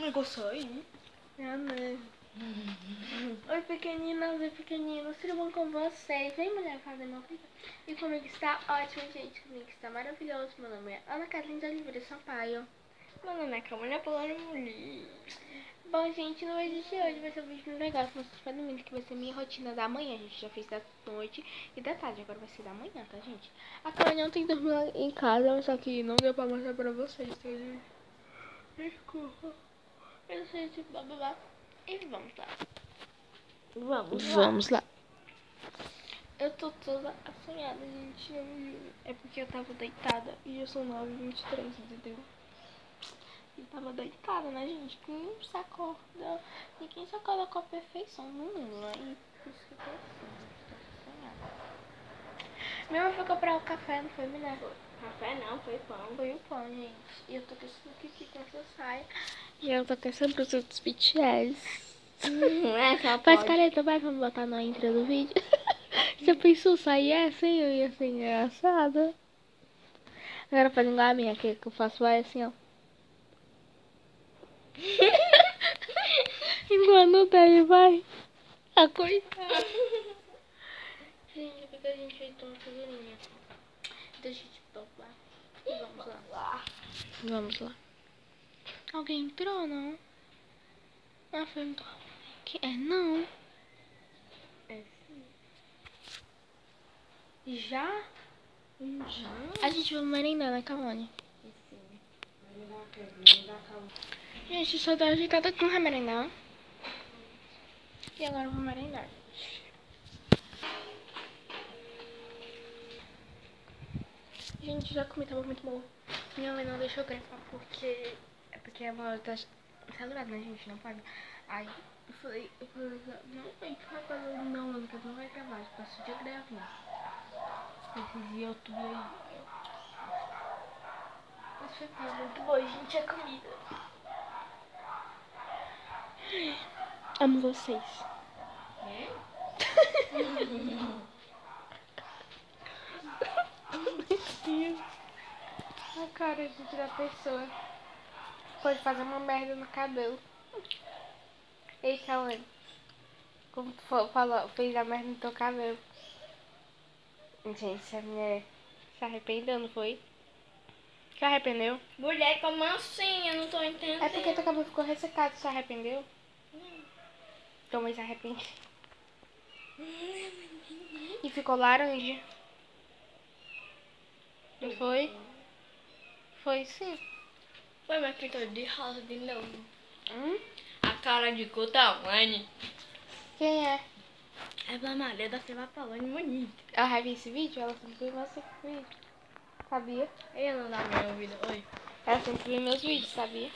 Gostei. Amém. Oi, pequeninas e pequeninos, tudo bom com vocês? Vem, mulher, fazer meu vídeo. E comigo está ótimo, gente. Comigo está maravilhoso. Meu nome é Ana Carolina de Oliveira Sampaio. Meu nome é Camila Polônio Muniz. Bom, gente, no vídeo de hoje vai ser um vídeo legal que vocês podem ver que vai ser minha rotina da manhã. A gente já fez da noite e da tarde, agora vai ser da manhã, tá, gente? A Carolina ontem dormiu em casa, só que não deu pra mostrar pra vocês, tá, gente? Desculpa. Eu sei de blá blá blá. E vamos lá. Vamos lá. Eu tô toda assanhada, gente. Eu juro. É porque eu tava deitada e eu sou 9h23, entendeu? E tava deitada, né, gente? Quem se acorda? Ninguém se acorda com a perfeição no mundo, né? E por isso que eu tô assim, tô assanhada. Minha mãe foi comprar o café, não foi, mulher? Café não, foi pão. Foi o pão, gente. E eu tô com esse look aqui com essa saia. E eu tô com essa blusa dos BTS. Só Faz pode. careta, vai, vamos botar na intro do vídeo. Já pensou sair assim? Eu ia ser engraçada. Agora faz igual a minha, que eu faço vai assim, ó. Igual não tem, vai. Ah, coitada. Gente, porque a gente fez uma figurinha. Deixa eu te topar. E vamos lá. Vamos lá. Alguém entrou, não? Ah, foi um... Que é, não. É sim. Já? Já? A gente vai merendar, né, Kawane? Sim. Gente, só tá agitada que não vai merendar. E agora eu vou merendar. Gente, já comi, tava muito bom. Minha mãe não deixou gravar porque... É porque a hora tá saturada, né, gente? Não pode. Aí eu falei, não, mãe, por favor, não, Lucas, não vai gravar. Eu passo o dia gravando. Esses YouTube aí. Mas foi muito bom, gente, a comida. Amo vocês. Meu Deus. A cara, gente, da pessoa. Pode fazer uma merda no cabelo. Ei, Cauane. Como tu falou, fez a merda no teu cabelo. Gente, essa mulher se arrependeu, não foi? Se arrependeu? Mulher, como assim? Eu não tô entendendo. É porque teu cabelo ficou ressecado, se arrependeu? Tua mãe se arrependeu. E ficou laranja. Não foi? Foi sim. Foi, mas pintou de rosa de novo. Hum? A cara de Cotawane. Quem é? É a Maria da Silva Polônio Muniz. Ela vai ver esse vídeo? Ela sempre viu nosso vídeo. Sabia? Eu não dá minha vida. Oi. Ela sempre viu meus vídeos, sabia?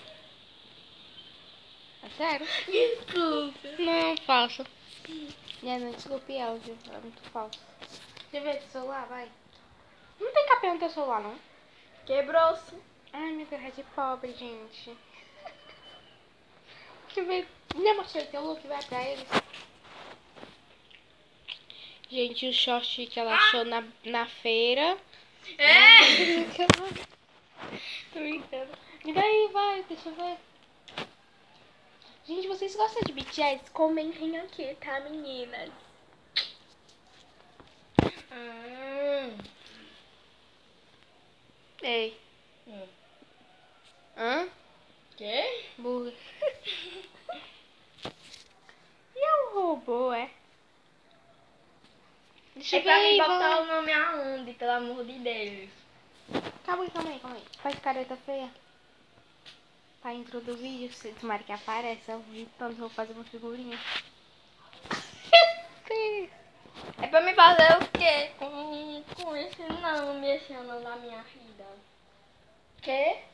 É sério? Desculpa. Não, falso. Não desculpe ela, viu? Ela é muito falsa. Deixa eu ver teu celular, vai. Não tem capinha no teu celular, não? Quebrou-se. Ai, minha cara de pobre, gente. Deixa eu ver. Já mostrei teu look, vai pra eles. Gente, o short que ela achou na feira. É! Tô brincando. Me dá aí, vai, deixa eu ver. Gente, vocês gostam de BTS? Comentem aqui, tá, meninas? Ei. Hã? Que? Burra. E o robô, é? Deixa É eu ver pra aí, mim botar vai. o nome aonde, pelo amor de Deus. Calma aí. Faz careta feia. Pra intro do vídeo, se tomara que apareça. Então eu vou fazer uma figurinha. É pra me fazer o quê? Com esse nome, esse ano da minha vida. Quê?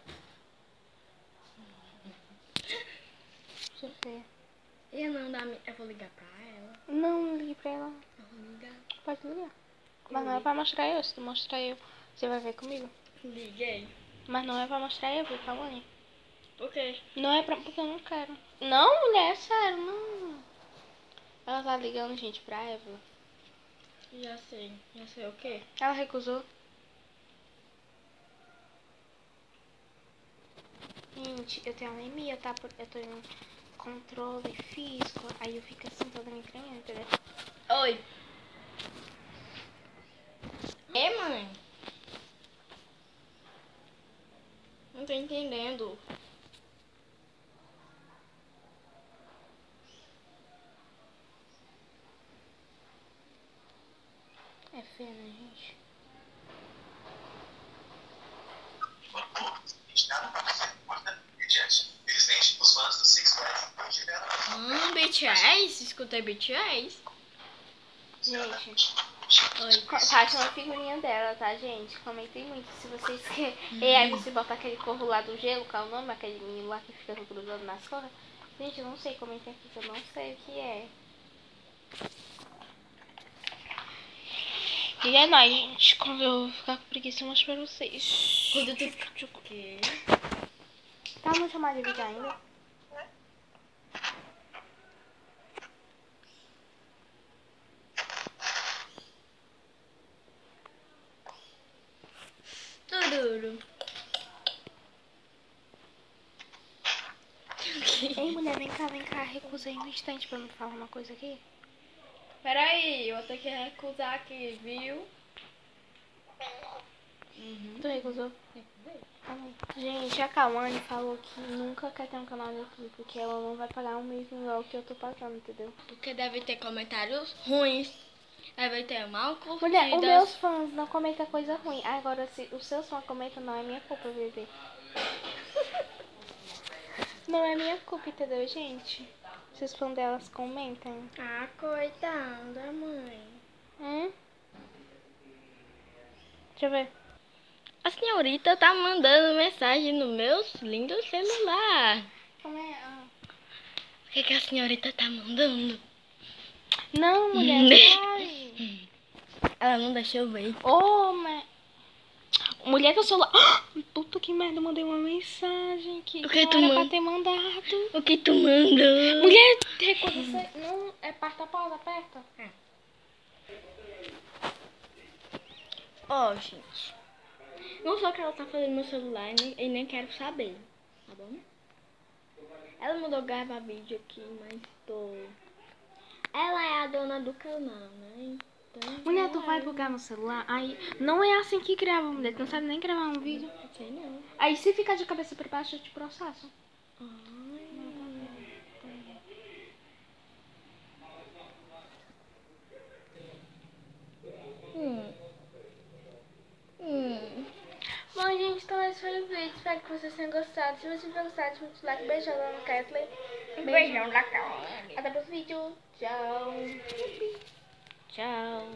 Deixa eu ver. E o nome da minha... Eu vou ligar pra ela. Não ligue pra ela. Eu vou ligar. Pode ligar. Mas não é pra mostrar eu. Se tu mostrar eu, você vai ver comigo. Liguei. Mas não é pra mostrar eu, viu, Cauane? Por quê? Não é pra... Porque eu não quero. Não, mulher, é sério, não. Ela tá ligando, gente, pra Evelyn. Já sei. Já sei o quê? Ela recusou. Gente, gente, eu tenho anemia, tá? Eu tô em controle físico, aí eu fico assim toda me tremendo, entendeu? Oi. Mãe? Não tô entendendo. É feio, né, gente? BTS? Escutei BTS? Gente, Oi. tá achando a figurinha dela, tá, gente? Comentem muito se vocês querem. E aí você bota aquele corro lá do gelo, qual é o nome? Aquele menino lá que fica grudando nas corras. Gente, eu não sei, comentem aqui que eu não sei o que é. E é nóis, gente. Quando eu ficar com preguiça, eu mostro pra vocês. Quando tu fica o quê? Tá no chamado de vídeo ainda? Tururu. Ei, mulher, vem cá, recusa aí um instante pra me falar uma coisa aqui. Peraí, eu vou ter que recusar aqui, viu? Tu recusou? Gente, a Kawane falou que nunca quer ter um canal no YouTube, porque ela não vai pagar o mesmo igual que eu tô pagando, entendeu? Porque deve ter comentários ruins. Deve ter mal curtidas. Mulher, os meus fãs não comentam coisa ruim. Agora, se os seus fãs comentam, não é minha culpa, bebê. Não é minha culpa, entendeu, gente? Se os fãs delas comentam. Ah, coitada, mãe. Deixa eu ver. A senhorita tá mandando mensagem no meu lindo celular. Como é? O que a senhorita tá mandando? Não, mulher, vai. Ela não deixou eu ver. Ô, mulher, teu celular. Puta que merda, eu mandei uma mensagem que O que não tu era manda? pra ter mandado. O que tu mandou? Mulher, recusa. Não, é aperta a pausa, aperta. Ó, gente. Não só que ela tá fazendo no meu celular e nem quero saber, tá bom? Ela mandou gravar vídeo aqui, mas tô... Ela é a dona do canal, né? Então, Mulher, tu vai bugar no celular? Aí, não é assim que grava, mulher. Tu não sabe nem gravar um vídeo. Sei não. Aí, se ficar de cabeça pra baixo, eu te processo. Bom, gente, então esse foi o vídeo. Espero que vocês tenham gostado. Se você tiver gostado, deixa muito like. Beijão lá no Kathleen. Beijão da calma. Até o próximo vídeo. Tchau. Tchau.